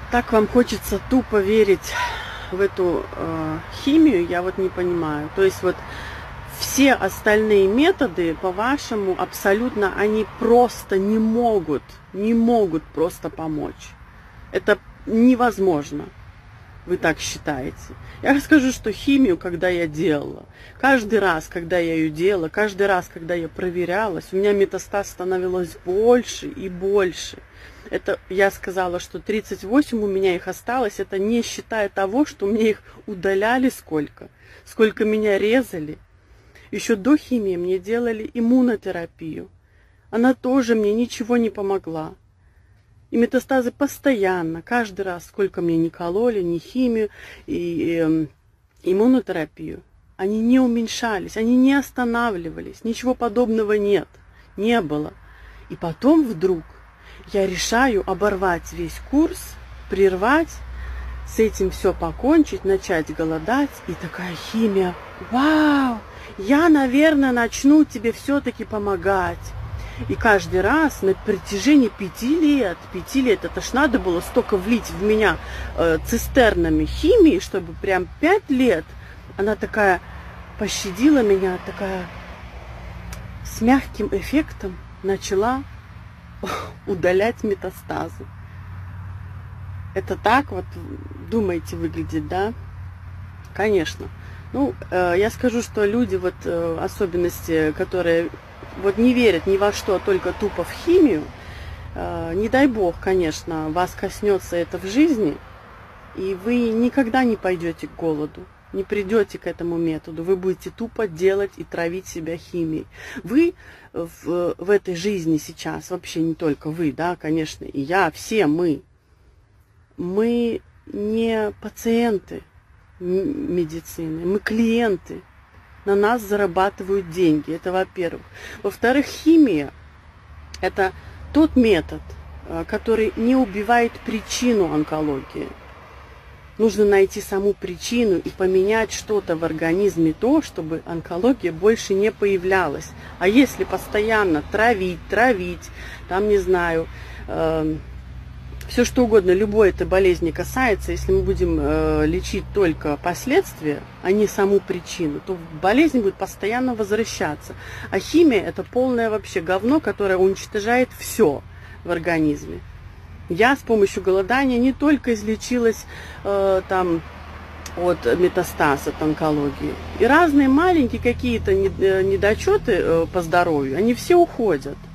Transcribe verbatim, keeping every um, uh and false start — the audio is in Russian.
Так вам хочется тупо верить в эту э, химию, я вот не понимаю. То есть вот все остальные методы, по-вашему, абсолютно, они просто не могут, не могут просто помочь. Это невозможно. Вы так считаете? Я расскажу, что химию, когда я делала, каждый раз, когда я ее делала, каждый раз, когда я проверялась, у меня метастаз становилось больше и больше. Это я сказала, что тридцать восемь у меня их осталось, это не считая того, что мне их удаляли сколько, сколько меня резали. Еще до химии мне делали иммунотерапию. Она тоже мне ничего не помогла. И метастазы постоянно, каждый раз, сколько мне ни кололи, ни химию, и э, иммунотерапию, они не уменьшались, они не останавливались, ничего подобного нет, не было. И потом вдруг я решаю оборвать весь курс, прервать, с этим все покончить, начать голодать, и такая химия, вау, я, наверное, начну тебе все-таки помогать. И каждый раз на протяжении пяти лет, пяти лет, это ж надо было столько влить в меня э, цистернами химии, чтобы прям пять лет она такая пощадила меня, такая с мягким эффектом начала удалять метастазы. Это так вот, думаете, выглядит, да? Конечно. Ну, э, я скажу, что люди, вот, э, особенности, которые вот не верят ни во что, а только тупо в химию, э, не дай бог, конечно, вас коснется это в жизни, и вы никогда не пойдете к голоду, не придете к этому методу, вы будете тупо делать и травить себя химией. Вы в, в этой жизни сейчас, вообще не только вы, да, конечно, и я, все мы, мы не пациенты медицины, мы клиенты. На нас зарабатывают деньги, это во-первых. Во-вторых, химия – это тот метод, который не убивает причину онкологии. Нужно найти саму причину и поменять что-то в организме, то, чтобы онкология больше не появлялась. А если постоянно травить, травить, там, не знаю, э, все что угодно, любой этой болезни касается, если мы будем э, лечить только последствия, а не саму причину, то болезнь будет постоянно возвращаться. А химия – это полное вообще говно, которое уничтожает все в организме. Я с помощью голодания не только излечилась э, там, от метастаз, от онкологии. И разные маленькие какие-то недочеты э, по здоровью, они все уходят.